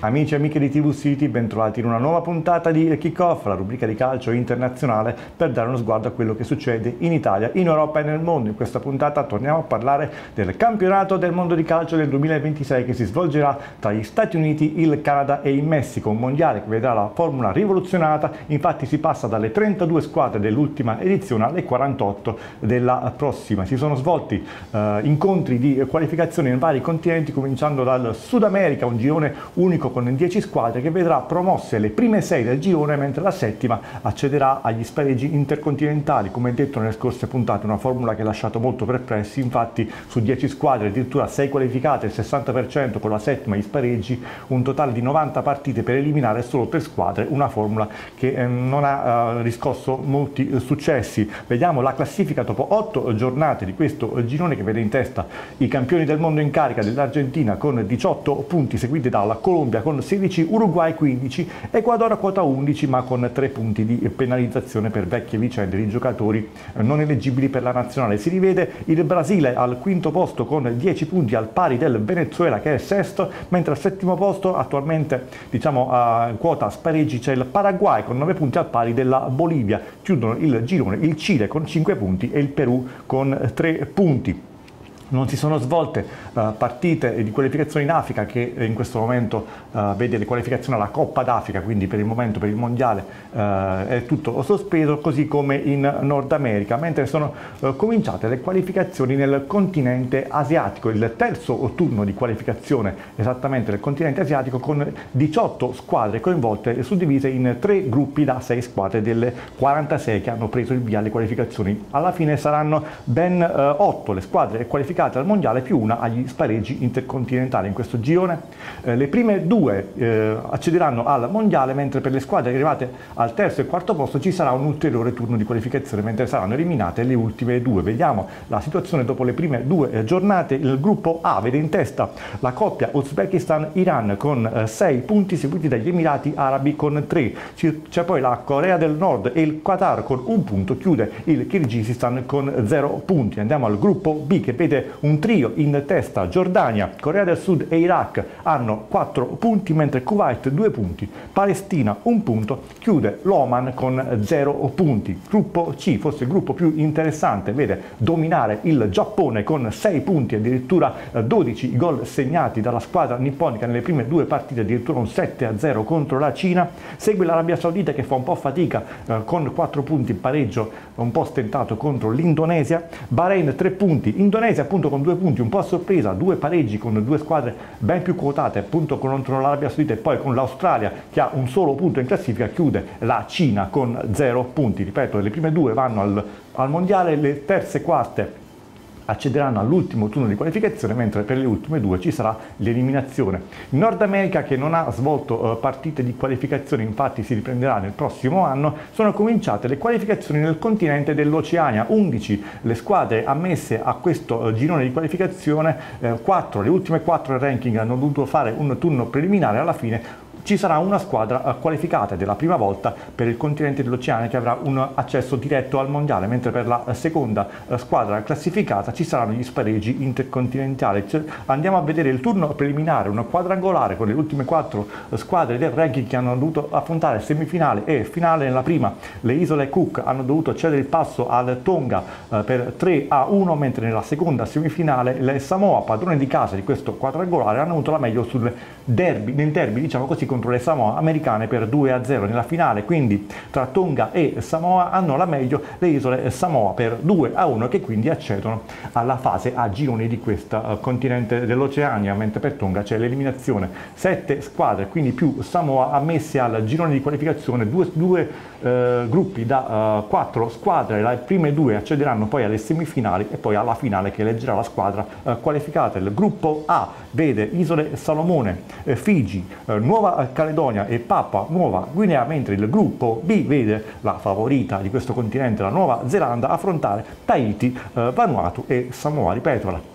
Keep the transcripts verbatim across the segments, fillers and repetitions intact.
Amici e amiche di T V City, bentrovati in una nuova puntata di Kickoff, la rubrica di calcio internazionale per dare uno sguardo a quello che succede in Italia, in Europa e nel mondo. In questa puntata torniamo a parlare del campionato del mondo di calcio del duemilaventisei che si svolgerà tra gli Stati Uniti, il Canada e il Messico, un mondiale che vedrà la formula rivoluzionata. Infatti si passa dalle trentadue squadre dell'ultima edizione alle quarantotto della prossima. Si sono svolti eh, incontri di qualificazione in vari continenti, cominciando dal Sud America, un girone unico con dieci squadre che vedrà promosse le prime sei del girone, mentre la settima accederà agli spareggi intercontinentali. Come detto nelle scorse puntate, una formula che ha lasciato molto perplessi. Infatti su dieci squadre addirittura sei qualificate, il sessanta per cento con la settima gli spareggi, un totale di novanta partite per eliminare solo tre squadre, una formula che eh, non ha eh, riscosso molti eh, successi. Vediamo la classifica dopo otto giornate di questo girone, che vede in testa i campioni del mondo in carica dell'Argentina con diciotto punti, seguiti dalla Colombia con sedici, Uruguay quindici, Ecuador a quota undici ma con tre punti di penalizzazione per vecchie vicende di giocatori non eleggibili per la nazionale. Si rivede il Brasile al quinto posto con dieci punti, al pari del Venezuela che è sesto, mentre al settimo posto, attualmente diciamo a quota spareggi, c'è il Paraguay con nove punti al pari della Bolivia. Chiudono il girone il Cile con cinque punti e il Perù con tre punti. Non si sono svolte uh, partite di qualificazione in Africa, che in questo momento uh, vede le qualificazioni alla Coppa d'Africa, quindi per il momento per il mondiale uh, è tutto sospeso, così come in Nord America, mentre sono uh, cominciate le qualificazioni nel continente asiatico, il terzo turno di qualificazione esattamente del continente asiatico, con diciotto squadre coinvolte, suddivise in tre gruppi da sei squadre delle quarantasei che hanno preso il via alle qualificazioni. Alla fine saranno ben uh, otto le squadre qualificate al mondiale, più una agli spareggi intercontinentali. In questo girone eh, le prime due eh, accederanno al mondiale, mentre per le squadre arrivate al terzo e quarto posto ci sarà un ulteriore turno di qualificazione, mentre saranno eliminate le ultime due. Vediamo la situazione dopo le prime due eh, giornate. Il gruppo A vede in testa la coppia Uzbekistan-Iran con eh, sei punti, seguiti dagli Emirati Arabi con tre. C'è poi la Corea del Nord e il Qatar con un punto, chiude il Kirghizistan con zero punti. Andiamo al gruppo B, che vede un trio in testa: Giordania, Corea del Sud e Iraq hanno quattro punti, mentre Kuwait due punti, Palestina un punto, chiude l'Oman con zero punti. Gruppo C, forse il gruppo più interessante, vede dominare il Giappone con sei punti, addirittura dodici gol segnati dalla squadra nipponica nelle prime due partite, addirittura un sette a zero contro la Cina. Segue l'Arabia Saudita, che fa un po' fatica eh, con quattro punti, pareggio un po' stentato contro l'Indonesia. Bahrain tre punti, Indonesia appunto con due punti, un po' a sorpresa, due pareggi con due squadre ben più quotate, appunto contro l'Arabia Saudita e poi con l'Australia che ha un solo punto in classifica. Chiude la Cina con zero punti. Ripeto, le prime due vanno al, al mondiale, le terze e quarte accederanno all'ultimo turno di qualificazione, mentre per le ultime due ci sarà l'eliminazione. In Nord America, che non ha svolto uh, partite di qualificazione, infatti si riprenderà nel prossimo anno, sono cominciate le qualificazioni nel continente dell'Oceania. undici le squadre ammesse a questo uh, girone di qualificazione, uh, quattro, le ultime quattro del ranking hanno dovuto fare un turno preliminare. Alla fine ci sarà una squadra qualificata, ed è la prima volta per il continente dell'Oceania che avrà un accesso diretto al mondiale, mentre per la seconda squadra classificata ci saranno gli spareggi intercontinentali. Andiamo a vedere il turno preliminare, un quadrangolare con le ultime quattro squadre del ranking che hanno dovuto affrontare semifinale e finale. Nella prima le isole Cook hanno dovuto cedere il passo al Tonga eh, per tre a uno, mentre nella seconda semifinale le Samoa, padrone di casa di questo quadrangolare, hanno avuto la meglio sul derby, nel derby diciamo così, contro le Samoa americane per due a zero. Nella finale, quindi tra Tonga e Samoa, hanno la meglio le isole Samoa per due a uno, che quindi accedono alla fase a gironi di questo uh, continente dell'Oceania, mentre per Tonga c'è l'eliminazione. Sette squadre, quindi più Samoa, ammesse al girone di qualificazione, due, due uh, gruppi da uh, quattro squadre. Le prime due accederanno poi alle semifinali e poi alla finale, che eleggerà la squadra uh, qualificata. Il gruppo A vede Isole Salomone, eh, Figi, eh, Nuova Caledonia e Papua Nuova Guinea, mentre il gruppo B vede la favorita di questo continente, la Nuova Zelanda, affrontare Tahiti, eh, Vanuatu e Samoa. Ripeto, la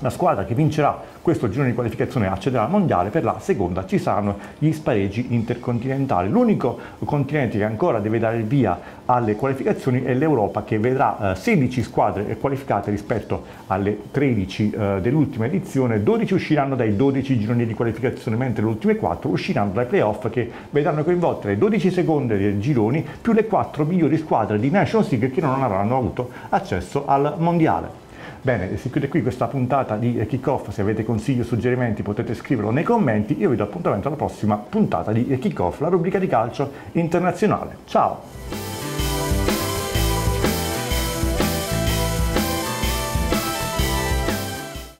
La squadra che vincerà questo girone di qualificazione accederà al mondiale, per la seconda ci saranno gli spareggi intercontinentali. L'unico continente che ancora deve dare il via alle qualificazioni è l'Europa, che vedrà eh, sedici squadre qualificate rispetto alle tredici eh, dell'ultima edizione. dodici usciranno dai dodici gironi di qualificazione, mentre le ultime quattro usciranno dai playoff, che vedranno coinvolte le dodici seconde dei gironi più le quattro migliori squadre di Nations League che non avranno avuto accesso al mondiale. Bene, si chiude qui questa puntata di Kickoff. Se avete consigli o suggerimenti potete scriverlo nei commenti. Io vi do appuntamento alla prossima puntata di Kickoff, la rubrica di calcio internazionale. Ciao!